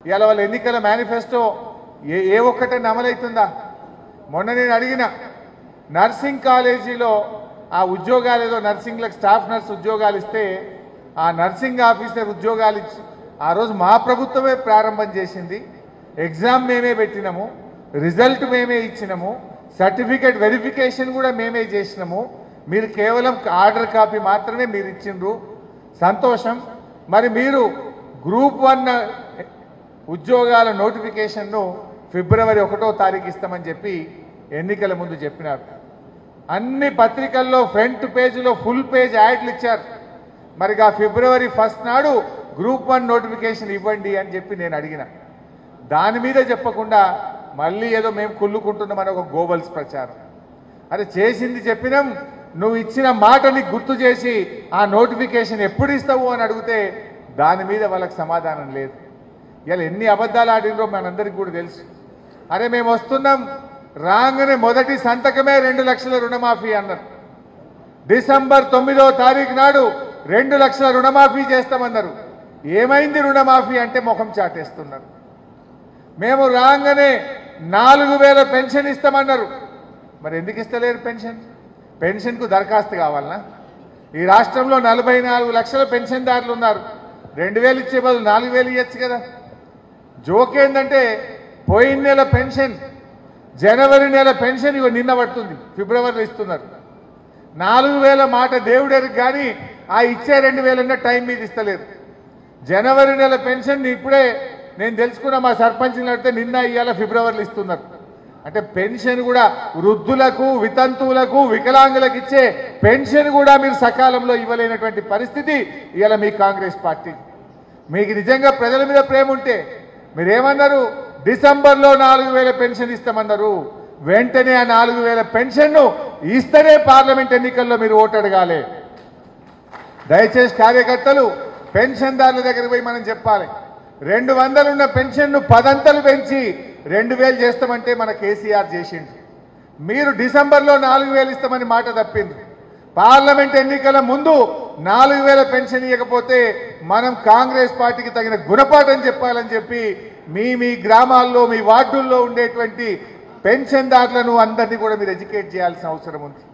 ఇవాళ వాళ్ళ ఎన్నికల మేనిఫెస్టో ఏ ఒక్కటైనా అమలవుతుందా? మొన్న నేను అడిగిన నర్సింగ్ కాలేజీలో ఆ ఉద్యోగాలు ఏదో నర్సింగ్లకు స్టాఫ్ నర్స్ ఉద్యోగాలు ఇస్తే ఆ నర్సింగ్ ఆఫీసర్ ఉద్యోగాలు ఇచ్చి ఆ రోజు మా ప్రభుత్వమే ప్రారంభం చేసింది. ఎగ్జామ్ మేమే పెట్టినాము, రిజల్ట్ మేమే ఇచ్చినాము, సర్టిఫికేట్ వెరిఫికేషన్ కూడా మేమే చేసినాము. మీరు కేవలం ఆర్డర్ కాపీ మాత్రమే మీరు ఇచ్చిండ్రు, సంతోషం. మరి మీరు గ్రూప్ 1 ఉద్యోగాల నోటిఫికేషన్ను ఫిబ్రవరి 1వ తారీఖు ఇస్తామని చెప్పి ఎన్నికల ముందు చెప్పినారు. అన్ని పత్రికల్లో ఫ్రంట్ పేజీలో ఫుల్ పేజ్ యాడ్లు ఇచ్చారు. మరిగా ఫిబ్రవరి 1 నాడు గ్రూప్ 1 నోటిఫికేషన్ ఇవ్వండి అని చెప్పి నేను అడిగిన. దాని మీద చెప్పకుండా మళ్ళీ ఏదో మేము కుళ్ళుకుంటున్నామని ఒక గోబల్స్ ప్రచారం. అరే చేసింది చెప్పినాం, నువ్వు ఇచ్చిన మాటని గుర్తు చేసి ఆ నోటిఫికేషన్ ఎప్పుడు ఇస్తావు అని అడిగితే దాని మీద వాళ్ళకి సమాధానం లేదు. ఇలా ఎన్ని అబద్ధాలు ఆడినరో మనందరికీ కూడా తెలుసు. అరే మేము వస్తున్నాం రాగానే మొదటి సంతకమే 2 లక్షల రుణమాఫీ అన్నారు. డిసెంబర్ 9వ తారీఖు నాడు 2 లక్షల రుణమాఫీ చేస్తామన్నారు. ఏమైంది రుణమాఫీ అంటే ముఖం చాటేస్తున్నారు. మేము రాగానే 4000 పెన్షన్ ఇస్తామన్నారు. మరి ఎందుకు ఇస్తలేరు పెన్షన్? పెన్షన్కు దరఖాస్తు కావాలనా? ఈ రాష్ట్రంలో 44 లక్షల పెన్షన్దారులు ఉన్నారు. 2000 ఇచ్చే బదులు 4000 ఇవ్వచ్చు కదా. జోకేందంటే పోయిన నెల పెన్షన్, జనవరి నెల పెన్షన్ ఇవి నిన్న పడుతుంది, ఫిబ్రవరిలో ఇస్తున్నారు. 4000 మాట దేవుడెరికి కానీ ఆ ఇచ్చే 2000 టైం మీద ఇస్తలేరు. జనవరి నెల పెన్షన్ ఇప్పుడే నేను తెలుసుకున్న మా సర్పంచ్ని అడిగితే నిన్న ఇవాళ ఫిబ్రవరిలో ఇస్తున్నారు. అంటే పెన్షన్ కూడా వృద్ధులకు, వితంతువులకు, వికలాంగులకు ఇచ్చే పెన్షన్ కూడా మీరు సకాలంలో ఇవ్వలేనటువంటి పరిస్థితి ఇవాళ మీ కాంగ్రెస్ పార్టీ. మీకు నిజంగా ప్రజల మీద ప్రేమ ఉంటే మీరేమన్నారు? డిసెంబర్లో 4000 పెన్షన్ ఇస్తామన్నారు. వెంటనే ఆ 4000 పెన్షన్ను ఇస్తేనే పార్లమెంట్ ఎన్నికల్లో మీరు ఓటు అడగాలి. దయచేసి కార్యకర్తలు పెన్షన్దారుల దగ్గరికి పోయి మనం చెప్పాలి. 200 ఉన్న పెన్షన్ను 10 అంతలు పెంచి 2000 చేస్తామంటే మన కేసీఆర్ చేసిండు. మీరు డిసెంబర్లో 4000 ఇస్తామని మాట తప్పింది. పార్లమెంట్ ఎన్నికల ముందు 4000 పెన్షన్ ఇవ్వకపోతే మనం కాంగ్రెస్ పార్టీకి తగిన గుణపాఠం చెప్పాలని చెప్పి మీ గ్రామాల్లో, మీ వార్డుల్లో ఉండేటువంటి పెన్షన్దారులను అందరినీ కూడా మీరు ఎడ్యుకేట్ చేయాల్సిన అవసరం ఉంది.